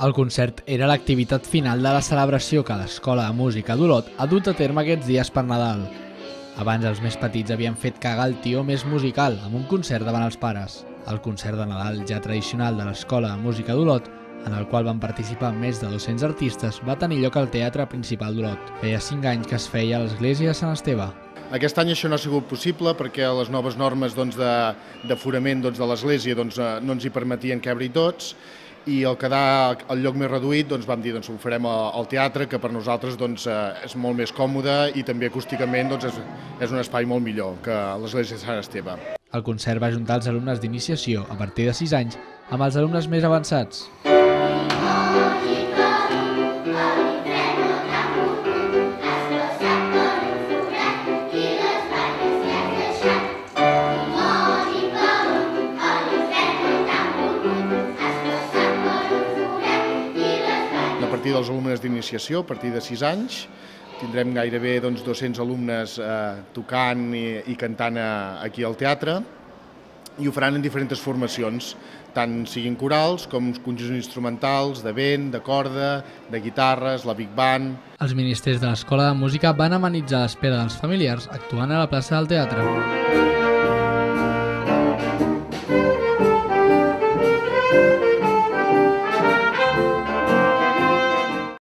El concert era l'activitat final de la celebració que l'Escola de Música d'Olot ha dut a terme aquests dies per Nadal. Abans els més petits havien fet cagar el tió més musical amb un concert davant els pares. El concert de Nadal ja tradicional de l'Escola de Música d'Olot, en el qual van participar més de 200 artistes, va tenir lloc al Teatre Principal d'Olot. Feia 5 anys que es feia a l'església de Sant Esteve. Aquest any això no ha sigut possible perquè les noves normes d'aforament de l'església no ens hi permetien cabre-hi tots, i al quedar el lloc més reduït vam dir ho farem al teatre, que per nosaltres és molt més còmode i també acústicament és un espai molt millor que l'església de Sant Esteve. El concert va ajuntar els alumnes d'iniciació a partir de 6 anys amb els alumnes més avançats. A partir dels alumnes d'iniciació, a partir de 6 anys, tindrem gairebé 200 alumnes tocant i cantant aquí al teatre, i ho faran en diferents formacions, tant siguin corals com conjunts instrumentals, de vent, de corda, de guitarres, la big band. Els ministres de l'Escola de Música van amenitzar l'espera dels familiars actuant a la plaça del teatre.